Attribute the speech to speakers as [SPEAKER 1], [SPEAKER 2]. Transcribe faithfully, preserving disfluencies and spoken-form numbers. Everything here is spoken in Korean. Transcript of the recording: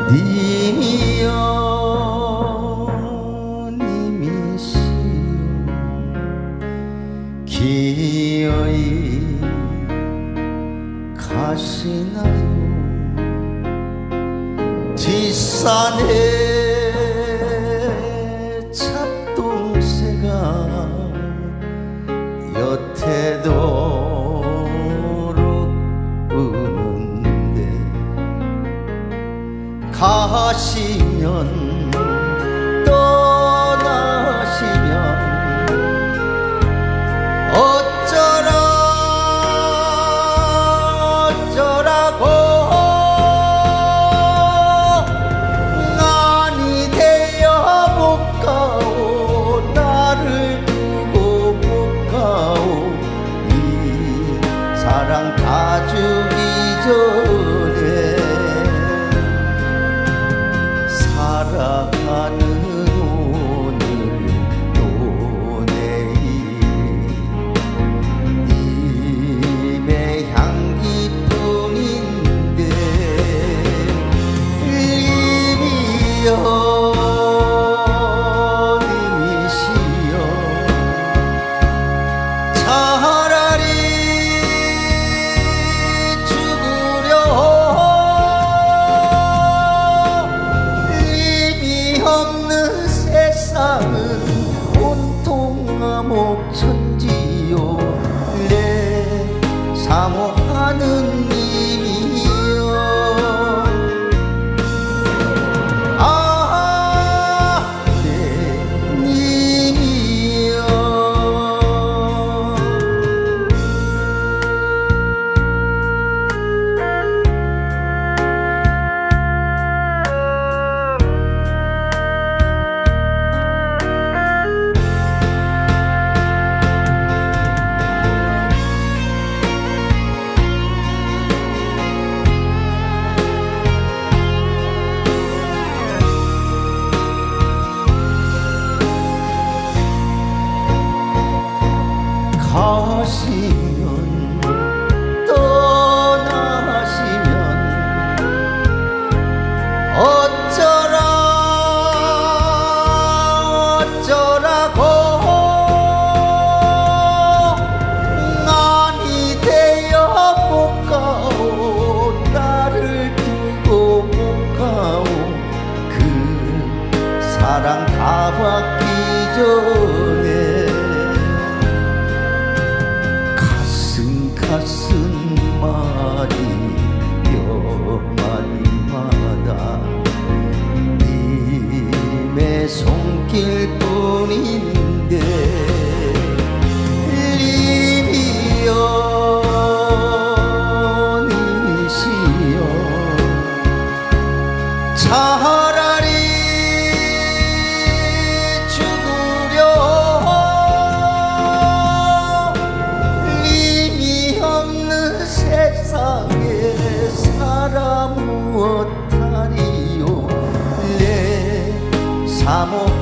[SPEAKER 1] 님이여 님이시여 기어이 가시나요 뒷산에 잡동새가 여태도록 우는데 가시면 떠나시면 어쩌라 어쩌라고 난이 되어 못 가오 나를 두고 못 가오 이 사랑 다 주기 전에 살아가는 오늘 또 내일 님의 향기뿐인데 님이여 님이시여 차라리 죽으려 없는 세상은 온통 암흑천지요 내 사모하는 님이여 아 내 님이여 가시면 떠나시면 어쩌라 어쩌라고 난이 되어 못 가오 나를 두고 못 가오 그 사랑 다 받기 전에 가슴 말이 여 마디마다 님의 손길뿐인데 님이여 님이시여 차라리 죽으려 세상에 사람 무엇하리요 내 사모